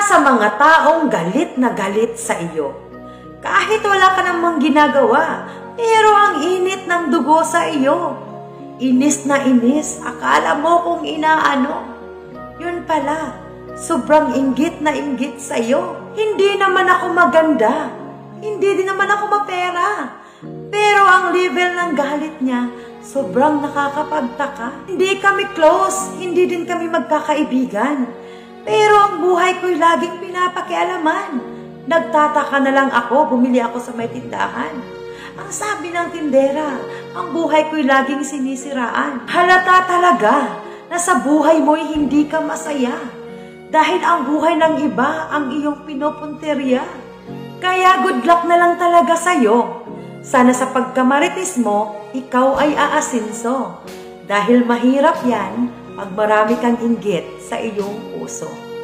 sa mga taong galit na galit sa iyo. Kahit wala ka namang ginagawa, pero ang init ng dugo sa iyo. Inis na inis, akala mo kung inaano. Yun pala, sobrang inggit na inggit sa iyo. Hindi naman ako maganda, hindi din naman ako mapera. Pero ang level ng galit niya, sobrang nakakapagtaka. Hindi kami close, hindi din kami magkakaibigan. Pero ang buhay ko'y laging pinapakialaman. Nagtataka na lang ako, bumili ako sa may tindahan. Ang sabi ng tindera, ang buhay ko'y laging sinisiraan. Halata talaga na sa buhay mo'y hindi ka masaya. Dahil ang buhay ng iba ang iyong pinupunteriya. Kaya good luck na lang talaga sa'yo. Sana sa pagkamarites mo, ikaw ay aasinso. Dahil mahirap yan pag marami kang inggit sa iyong puso.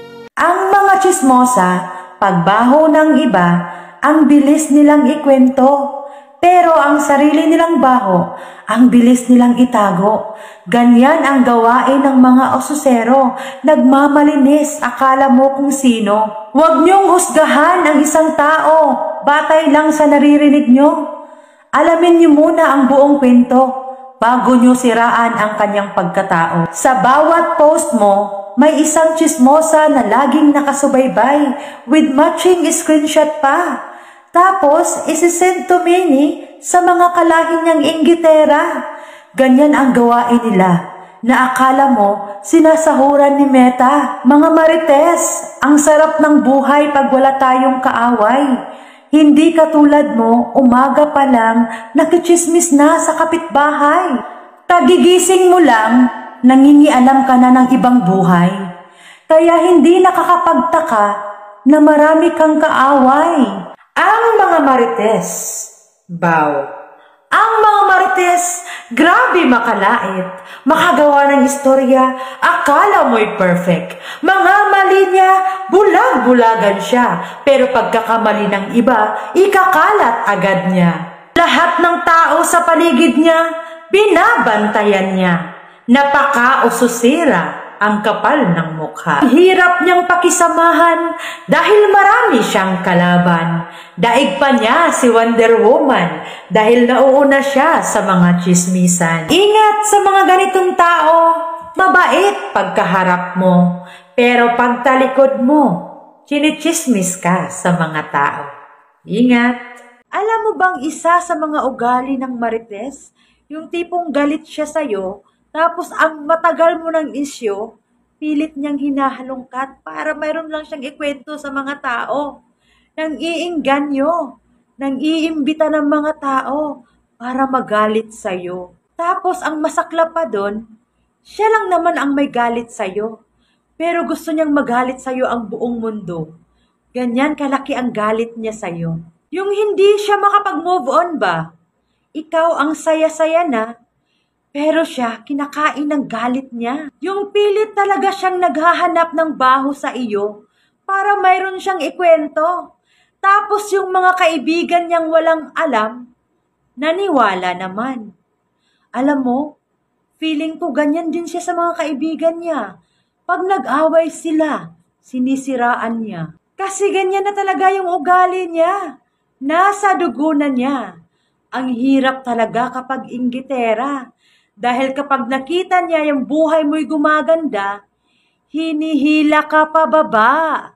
Ang mga tsismosa, pagbaho ng iba, ang bilis nilang ikwento. Pero ang sarili nilang baho, ang bilis nilang itago. Ganyan ang gawain ng mga osusero. Nagmamalinis, akala mo kung sino. Huwag niyong husgahan ang isang tao. Batay lang sa naririnig niyo. Alamin niyo muna ang buong kwento bago niyo siraan ang kanyang pagkatao. Sa bawat post mo, may isang tsismosa na laging nakasubaybay with matching screenshot pa. Tapos, isisend to many sa mga kalahin niyang inggitera. Ganyan ang gawain nila na akala mo sinasahuran ni Meta. Mga marites, ang sarap ng buhay pag wala tayong kaaway. Hindi katulad mo, umaga pa lang, nakichismis na sa kapitbahay. Kagigising mo lang, nangingialam ka na ng ibang buhay. Kaya hindi nakakapagtaka na marami kang kaaway. Ang mga marites, bow. Ang mga marites, grabe makalait. Makagawa ng istorya, akala mo'y perfect. Mga mali niya, bulag-bulagan siya. Pero pagkakamali ng iba, ikakalat agad niya. Lahat ng tao sa paligid niya, binabantayan niya. Napaka-ususira ang kapal ng mukha. Hirap niyang pakisamahan dahil marami siyang kalaban. Daig pa niya si Wonder Woman dahil nauuna siya sa mga tsismisan. Ingat sa mga ganitong tao, mabait pagkaharap mo, pero pagtalikod mo, chinitsismis ka sa mga tao. Ingat! Alam mo bang isa sa mga ugali ng marites, yung tipong galit siya sa'yo, tapos ang matagal mo ng isyo, pilit niyang hinahalongkat para mayroon lang siyang ikwento sa mga tao. Nang iingganyo, nang iimbita ng mga tao para magalit sa'yo. Tapos ang masakla pa doon, siya lang naman ang may galit sa'yo. Pero gusto niyang magalit sa'yo ang buong mundo. Ganyan kalaki ang galit niya sa'yo. Yung hindi siya makapag-move on ba? Ikaw ang saya-saya na, pero siya, kinakain ng galit niya. Yung pilit talaga siyang naghahanap ng baho sa iyo para mayroon siyang ikwento. Tapos yung mga kaibigan niyang walang alam, naniwala naman. Alam mo, feeling ko ganyan din siya sa mga kaibigan niya. Pag nag-away sila, sinisiraan niya. Kasi ganyan na talaga yung ugali niya. Nasa dugo na niya. Ang hirap talaga kapag inggitera. Dahil kapag nakita niya yung buhay mo'y gumaganda, hinihila ka pababa.